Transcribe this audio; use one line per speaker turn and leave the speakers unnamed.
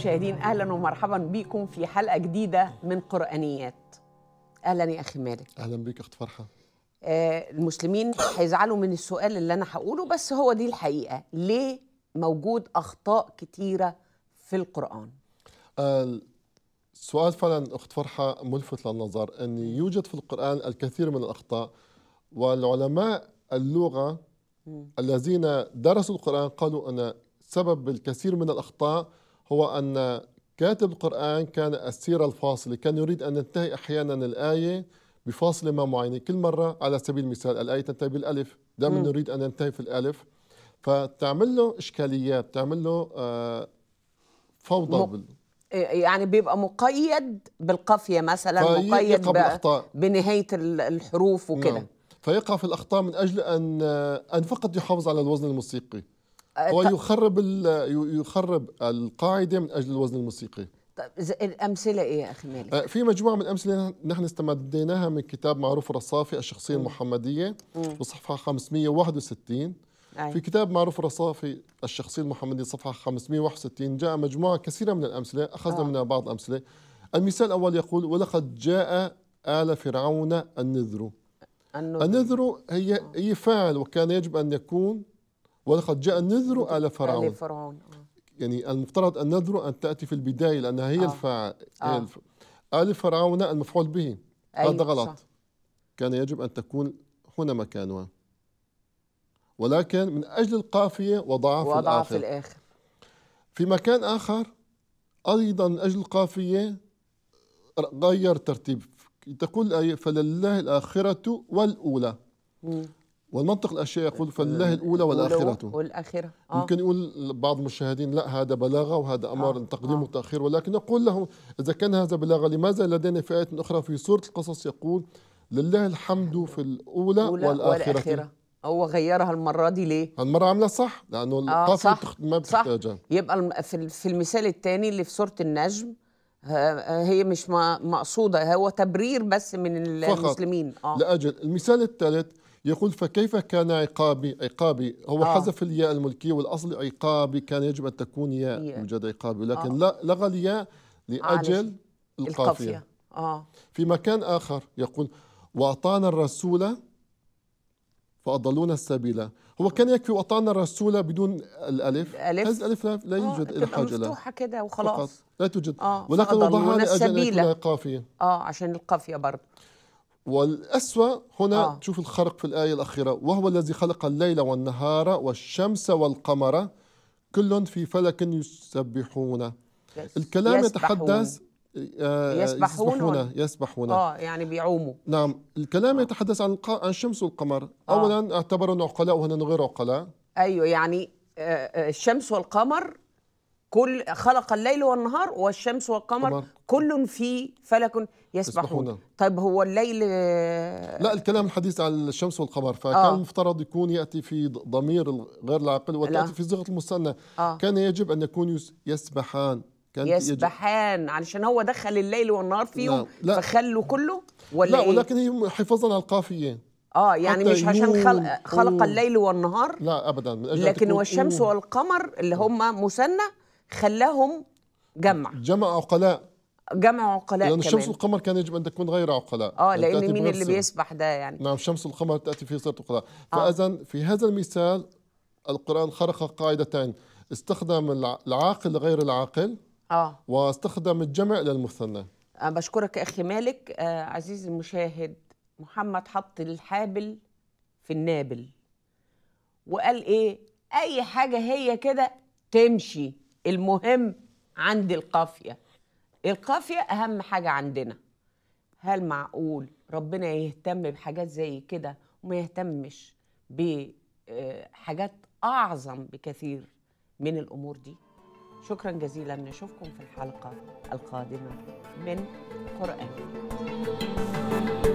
المشاهدين، أهلا ومرحبا بكم في حلقة جديدة من قرآنيات. أهلا يا أخي مالك.
أهلا بك أخت فرحة.
المسلمين هيزعلوا من السؤال اللي أنا هقوله، بس هو دي الحقيقة. ليه موجود أخطاء كتيرة في القرآن؟
السؤال فعلا أخت فرحة ملفت للنظر، أن يوجد في القرآن الكثير من الأخطاء، والعلماء اللغة الذين درسوا القرآن قالوا أن سبب الكثير من الأخطاء هو أن كاتب القرآن كان السيرة الفاصلة، كان يريد أن ينتهي أحيانا الآية بفاصلة ما معينة. كل مرة على سبيل المثال الآية تنتهي بالألف، دائما نريد أن ننتهي في الألف، فتعمل له إشكاليات، تعمل له فوضى
يعني بيبقى مقيد بالقافية مثلا، مقيد بنهاية الحروف وكده.
نعم. فيقع في الأخطاء من أجل أن فقط يحافظ على الوزن الموسيقي. هو يخرب القاعدة من أجل الوزن الموسيقي.
طيب الأمثلة إيه يا أخي مالك؟
في مجموعة من الأمثلة نحن استمديناها من كتاب معروف الرصافي الشخصية المحمدية بصفحة 561. في كتاب معروف الرصافي الشخصية المحمدية صفحة 561 جاء مجموعة كثيرة من الأمثلة، أخذنا منها بعض الأمثلة. المثال الأول يقول: ولقد جاء آل فرعون النذر. النذر هي فاعل، وكان يجب أن يكون ولقد جاء النذر آل فرعون. يعني المفترض النذر أن تأتي في البداية لأنها هي الفاعل. آل فرعون المفعول به. هذا غلط. صح. كان يجب أن تكون هنا مكانها، ولكن من أجل القافية وضعها في الآخر. في مكان آخر أيضا من أجل القافية غير ترتيب، تقول الآية: فلله الآخرة والأولى. والمنطق الأشياء يقول فلله الأولى والآخرة. ممكن يقول بعض المشاهدين لا، هذا بلاغة وهذا أمر تقديم وتأخير، ولكن نقول لهم إذا كان هذا بلاغة لماذا لدينا في آية أخرى في سورة القصص يقول لله الحمد في الأولى والآخرة.
هو غيرها المرة دي ليه؟
المرة عاملة صح، لأنه القافية ما بتحتاجها.
يبقى في المثال الثاني اللي في سورة النجم هي مش مقصودة، هو تبرير بس من المسلمين.
لأجل المثال الثالث يقول: فكيف كان عقابي هو حذف الياء الملكية، والأصل عقابي كان يجب أن تكون ياء يوجد عقابي، ولكن لغى الياء لأجل القافية. في مكان آخر يقول: وأطعنا الرسول فأضلونا السبيل. هو كان يكفي وأطعنا الرسول بدون الألف. هذه الألف لا يوجد إلى حاجة لها،
مفتوحة كده وخلاص،
لا توجد. ولكن وضعها لأجل أن يكون قافية.
عشان القافية برضه.
والأسوأ هنا تشوف الخرق في الآية الأخيرة: وهو الذي خلق الليل والنهار والشمس والقمر كل في فلك يسبحون. الكلام يتحدث يسبحون
يعني بيعوموا.
نعم. الكلام يتحدث عن الشمس والقمر. أولا اعتبروا عقلاء وهنا غير عقلاء.
أيوة، يعني الشمس والقمر كل خلق الليل والنهار والشمس والقمر كل في فلك يسبحون. طيب هو الليل
لا، الكلام الحديث عن الشمس والقمر، فكان المفترض يكون يأتي في ضمير غير العاقل وتأتي في صيغة المثنى. كان يجب أن يكون يسبحان.
يسبحان علشان هو دخل الليل والنهار فيهم. لا. فخلوا كله ولا
لا، ولكن هي حفاظا على القافية.
يعني مش عشان خلق الليل والنهار،
لا أبدا،
لكن والشمس والقمر اللي هم مثنى خلاهم جمع
عقلاء.
جمع عقلاء
لأن
كمان.
الشمس والقمر كان يجب أن تكون غير عقلاء.
لأن مين اللي بيسبح ده يعني؟
نعم، الشمس والقمر تأتي في صيغة عقلاء. فإذا في هذا المثال القرآن خرق قاعدتين: استخدم العاقل غير العاقل، واستخدم الجمع للمثنى.
بشكرك أخي مالك. عزيزي المشاهد، محمد حط الحابل في النابل وقال إيه؟ أي حاجة هي كده تمشي، المهم عند القافية أهم حاجة عندنا. هل معقول ربنا يهتم بحاجات زي كده وما يهتمش بحاجات أعظم بكثير من الأمور دي؟ شكرا جزيلا، نشوفكم في الحلقة القادمة من قرآن.